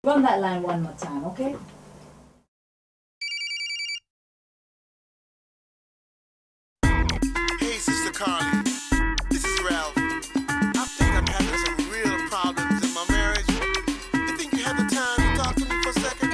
Run that line one more time, okay? Hey, Sister Carly, this is Ralph. I think I'm having some real problems in my marriage. You think you have the time to talk to me for a second?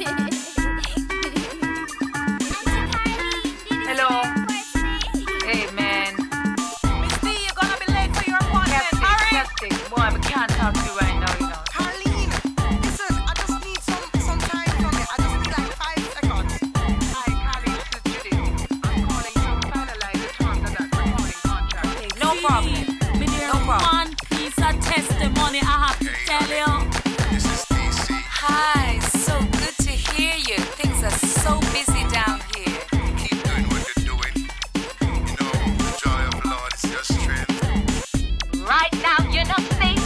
Hello. Hey, man. Miss D, you're gonna be late for your appointment. Hurry! Boy, we can't talk to you right now, you know. Carlene, listen, I just need some time from you. I just need like 5 seconds. Hi, Carly, this is Judith. I'm calling to finalize the terms of that recording contract. No problem. No problem. One piece of testimony I have to tell you. This is DC. Hi, so good to hear you. Things are so busy down here. Keep doing what you're doing. You know, the joy of the Lord is your strength. Right now, you're not safe.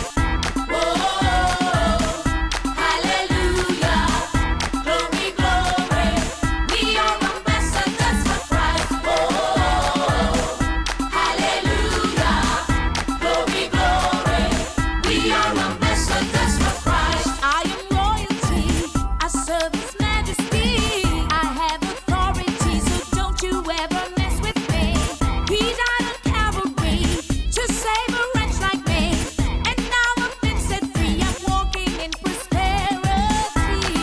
I am royalty. I serve His Majesty. I have authority, so don't you ever mess with me. He died on Calvary to save a wretch like me, and now I've been set free. I'm walking in prosperity.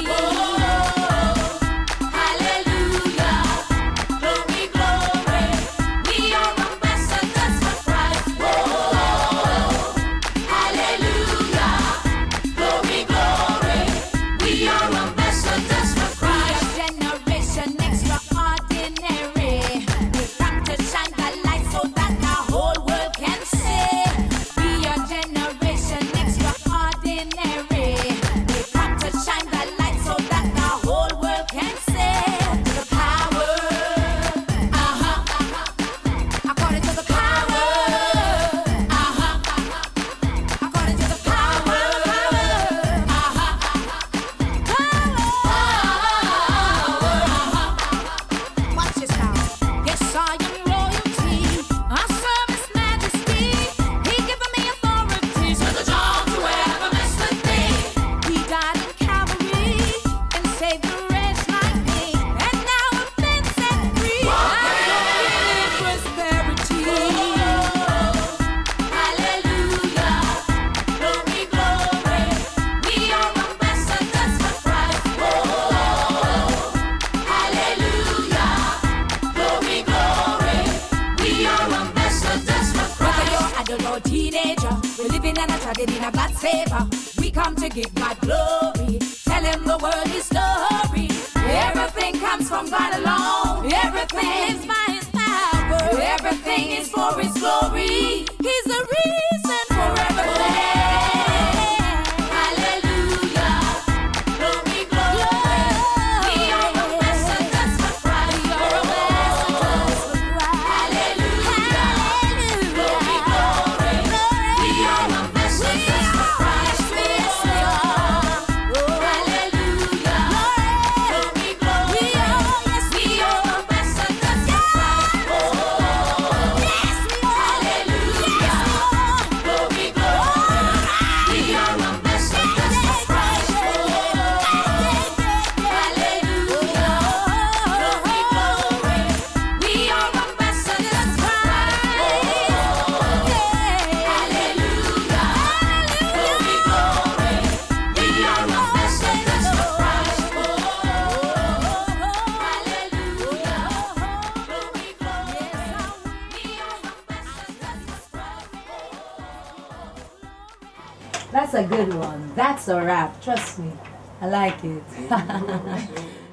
Generation extraordinary. We come to shine the light so that the whole world can see. We are generation extraordinary. We come to shine the light so that the whole world can see. The power, according to the power, according to the power, Watch this now. Yes, I am royalty. I serve His Majesty. He given me authority, so the don't you ever mess with me. He died on Calvary and saved a wretch like me, and now I've been set free. I'm walking in prosperity. Whether you're adult or teenager, we're living and a tragedy in a God's favor. We come to give God glory, tell Him the world is story. Everything comes from God alone. Everything is by His power. Everything is for His glory. He's the reason for everything. That's a good one. That's a wrap. Trust me. I like it.